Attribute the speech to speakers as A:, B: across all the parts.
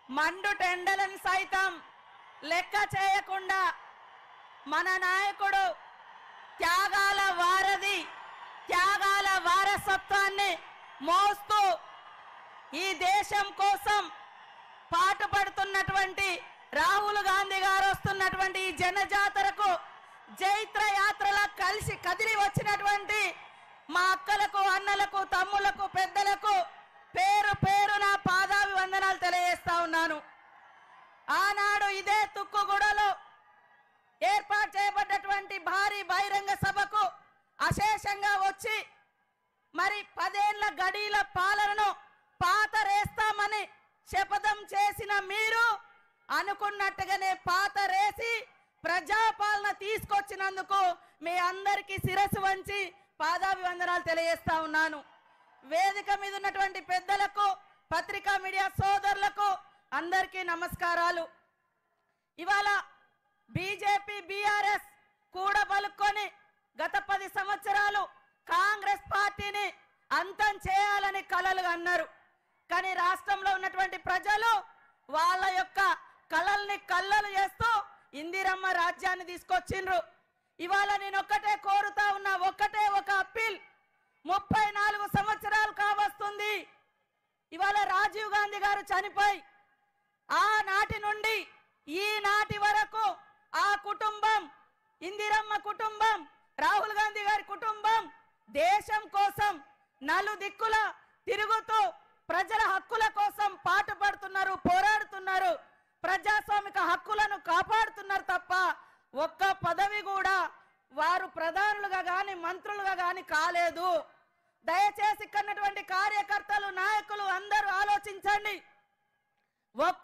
A: మండు టెండలను సైతం లెక్క చేయకుండా మన నాయకుడు త్యాగాల వారధి, త్యాగాల వారసత్వాన్ని మోస్తూ ఈ దేశం కోసం పాటుపడుతున్నటువంటి రాహుల్ గాంధీ గారు వస్తున్నటువంటి ఈ జనజాతరకు జైత్ర యాత్రలా కలిసి కదిలి వచ్చినటువంటి మా అక్కలకు, అన్నలకు, తమ్ములకు, పెద్దలకు పేరు పేరున పాదాభివందనాలు తెలియజేస్తా ఉన్నాను. ఆనాడు ఇదే తుక్కుగూడలో ఏర్పాటు చేయబడ్డటువంటి భారీ బహిరంగ సభకు అశేషంగా వచ్చి మరి 10 ఏళ్ల గడీల పాలనను పాతరేస్తామని శపథం చేసిన మీరు అనుకున్నట్టుగానే పాతరేసి ప్రజాపాలన తీసుకొచ్చినందుకు మీ అందరికీ శిరస్సు వంచి పాదాభివందనాలు తెలియజేస్తా ఉన్నాను. వేదిక మీద ఉన్నటువంటి పెద్దలకు, పత్రికా మీడియా సోదరులకు అందరికీ నమస్కారాలు. ఇవాళ బీజేపీ బీఆర్ఎస్ కూడబలుక్కొని గత 10 సంవత్సరాలు కాంగ్రెస్ పార్టీని అంతం చేయాలని కలలు అన్నారు. కానీ రాష్ట్రంలో ఉన్నటువంటి ప్రజలు వాళ్ళ యొక్క కలల్ని కల్లలు చేస్తూ ఇందిరమ్మ రాజ్యాన్ని తీసుకొచ్చిండ్రు. ఇవాళ నేను ఒక్కటే కోరుతా ఉన్నా, ఒక్కటే ఒక అప్పీల్. 34 సంవత్సరాలు కావస్తుంది ఇవాళ రాజీవ్ గాంధీ గారు చనిపోయి. ఆనాటి నుండి ఈనాటి వరకు ఆ కుటుంబం, ఇందిరమ్మ కుటుంబం, రాహుల్ గాంధీ గారి కుటుంబం దేశం కోసం నలుదిక్కుల తిరుగుతూ ప్రజల హక్కుల కోసం పాటుపడుతున్నారు, పోరాడుతున్నారు, ప్రజాస్వామిక హక్కులను కాపాడుతున్నారు తప్ప ఒక్క పదవి కూడా వారు ప్రధానులుగా గాని మంత్రులుగా గాని కాలేదు. దయచేసి ఇక్కడున్నటువంటి కార్యకర్తలు, నాయకులు అందరూ ఆలోచించండి. ఒక్క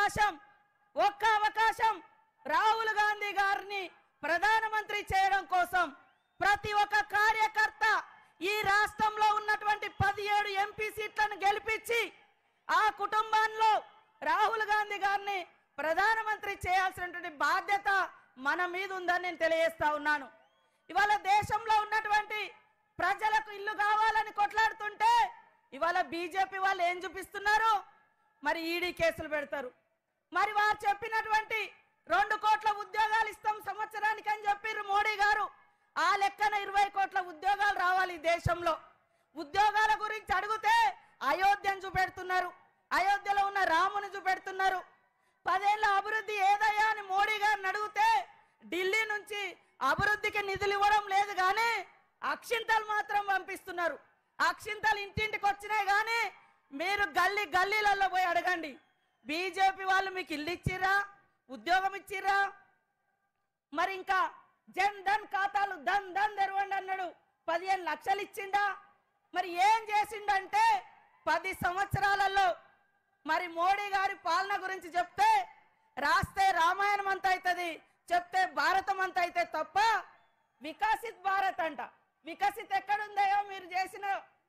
A: అవకాశం రాహుల్ గాంధీ గారిని ప్రధానమంత్రి చేయడం కోసం ప్రతి ఒక్క కార్యకర్త ఈ రాష్ట్రంలో ఉన్నటువంటి 17 ఎంపీ సీట్లను గెలిపించి ఆ కుటుంబంలో రాహుల్ గాంధీ గారిని ప్రధానమంత్రి చేయాల్సినటువంటి బాధ్యత మన మీద ఉందని నేను తెలియజేస్తా ఉన్నాను. ఇవాళ దేశంలో ఉన్నటువంటి ప్రజలకు ఇల్లు కావాలని కొట్లాడుతుంటే ఇవాళ బీజేపీ వాళ్ళు ఏం చూపిస్తున్నారు? మరి ఈడీ కేసులు పెడతారు. మరి వారు చెప్పినటువంటి 2 కోట్ల ఉద్యోగాలు ఇస్తాం సంవత్సరానికి అని చెప్పారు మోడీ గారు. ఆ లెక్కన 20 కోట్ల ఉద్యోగాలు రావాలి దేశంలో. ఉద్యోగాల గురించి అడిగితే అయోధ్యను చూపెడుతున్నారు, అయోధ్యలో ఉన్న రాముని చూపెడుతున్నారు. 10 ఏళ్ల అభివృద్ధి ఏదయ్యా అని మోడీ గారిని అడిగితే ఢిల్లీ నుంచి అభివృద్ధికి నిధులు ఇవ్వడం లేదు కానీ అక్షింతలు మాత్రం పంపిస్తున్నారు. అక్షింతలు ఇంటింటికి వచ్చినాయి కానీ మీరు గల్లీలలో పోయి అడగండి, బీజేపీ వాళ్ళు మీకు ఇల్లు ఇచ్చిర్రా, ఉద్యోగం ఇచ్చిర్రా? మరి ఇంకా జన్ ధన్ ఖాతాలు ధన్ తెరవండి అన్నాడు, 15 లక్షలు ఇచ్చిండా? మరి ఏం చేసిండంటే 10 సంవత్సరాలలో మరి మోడీ గారి పాలన గురించి చెప్తే రాస్తే రామాయణం అంత అవుతుంది, చెప్తే భారతం అంత అయితే తప్ప వికసిత్ భారత్ అంట. వికసిత్ ఎక్కడుందయో మీరు చేసిన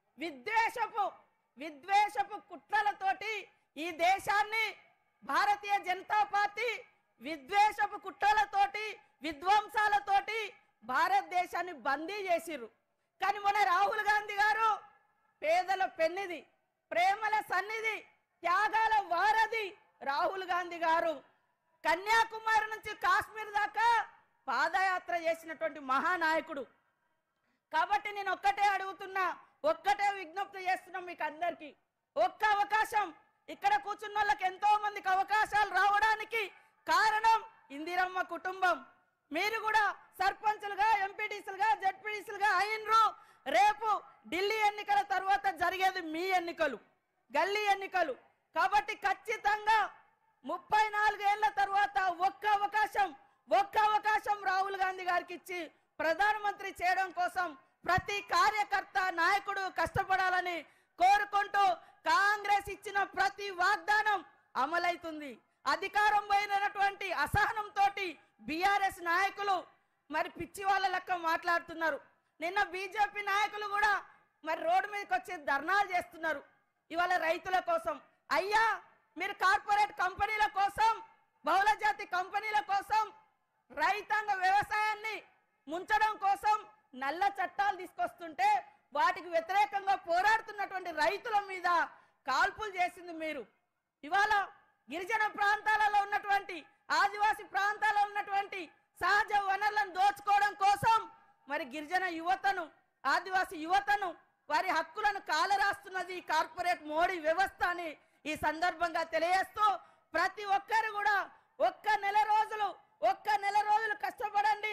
A: విద్వేషపు కుట్రలతోటి ఈ దేశాన్ని భారతీయ జనతా పార్టీ విద్వేషపు కుట్రలతోటి, విధ్వంసాలతోటి భారతదేశాన్ని బందీ చేసిర్రు. కానీ మొన్న రాహుల్ గాంధీ గారు పేదల పెన్నిది, ప్రేమల సన్నిధి, త్యాగాల వారధి రాహుల్ గాంధీ గారు కన్యాకుమారి నుంచి కాశ్మీర్ దాకా పాదయాత్ర చేసినటువంటి మహానాయకుడు. కాబట్టి నేను ఒక్కటే అడుగుతున్నా, ఒక్కటే విజ్ఞప్తి చేస్తున్నాం మీకు అందరికీ. ఒక్క అవకాశం, ఇక్కడ కూర్చున్న వాళ్ళకి ఎంతో మందికి అవకాశాలు రావడానికి కారణం ఇందిరమ్మ కుటుంబం. మీరు కూడా సర్పంచులుగా, ఎంపీటీసీలుగా, జడ్పీటీసీలుగా అయినరు. రేపు ఢిల్లీ ఎన్నికల తర్వాత జరిగేది మీ ఎన్నికలు, గల్లీ ఎన్నికలు. కాబట్టి ఖచ్చితంగా 34 ఏళ్ల తర్వాత ఒక్క అవకాశం రాహుల్ గాంధీ గారికి ఇచ్చి ప్రధానమంత్రి చేయడం కోసం ప్రతి కార్యకర్త, నాయకుడు కష్టపడాలని కోరుకుంటూ కాంగ్రెస్ ఇచ్చిన ప్రతి వాగ్దానం అమలైతుంది. అధికారం పోయినటువంటి అసహనంతో బీఆర్ఎస్ నాయకులు మరి పిచ్చి వాళ్ళ లెక్క మాట్లాడుతున్నారు. నిన్న బీజేపీ నాయకులు కూడా మరి రోడ్డు మీదకి వచ్చి ధర్నాలు చేస్తున్నారు ఇవాళ రైతుల కోసం. అయ్యా, మీరు కార్పొరేట్ కంపెనీల కోసం, బహుళ జాతి కంపెనీల కోసం, రైతాంగ వ్యవసాయాన్ని ముంచడం కోసం నల్ల చట్టాలు తీసుకొస్తుంటే వాటికి వ్యతిరేకంగా పోరాడుతున్నటువంటి రైతుల మీద కాల్పులు చేసింది మీరు. ఇవాళ గిరిజన ప్రాంతాలలో ఉన్నటువంటి ఆదివాసి ప్రాంతాల్లో ఉన్నటువంటి సహజ వనరులను దోచుకోవడం కోసం మరి గిరిజన యువతను ఆదివాసి యువతను వారి హక్కులను కాలరాస్తున్నది కార్పొరేట్ మోడీ వ్యవస్థ అని ఈ సందర్భంగా తెలియజేస్తూ ప్రతి ఒక్కరు కూడా ఒక్క నెల రోజులు కష్టపడండి.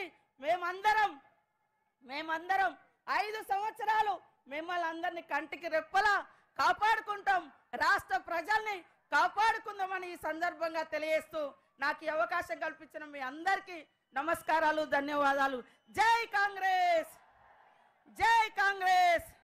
A: మేమందరం 5 సంవత్సరాలు మిమ్మల్ని అందరినీ కంటికి రెప్పలా కాపాడుకుంటాం, రాష్ట్ర ప్రజల్ని కాపాడుకుందామని ఈ సందర్భంగా తెలియజేస్తూ నాకు ఈ అవకాశం కల్పించిన మీ అందరికీ నమస్కారాలు, ధన్యవాదాలు. జై కాంగ్రెస్, జై కాంగ్రెస్.